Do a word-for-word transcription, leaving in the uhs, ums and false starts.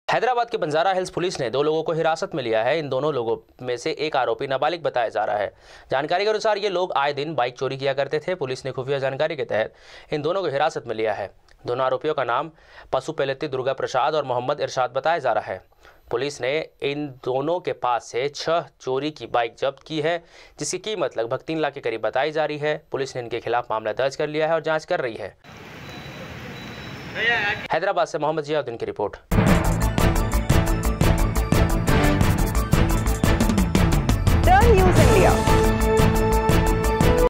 हैदराबाद के Banjara hills police ने दो लोगों को हिरासत में लिया है। इन दोनों लोगों में से एक आरोपी नाबालिग बताया जा रहा है। जानकारी के अनुसार ये लोग आए दिन बाइक चोरी किया करते थे। पुलिस ने खुफिया जानकारी के तहत इन दोनों को हिरासत में लिया है। दोनों आरोपियों का नाम पशुपेलती दुर्गा प्रसाद और मोहम्मद इरशाद बताया जा रहा है। पुलिस ने इन दोनों के पास से छह चोरी की बाइक जब्त की है, जिसकी कीमत लगभग तीन लाख के करीब बताई जा रही है। पुलिस ने इनके खिलाफ मामला दर्ज कर लिया है और जांच कर रही है। हैदराबाद से मोहम्मद जियाउद्दीन की रिपोर्ट। Turn News India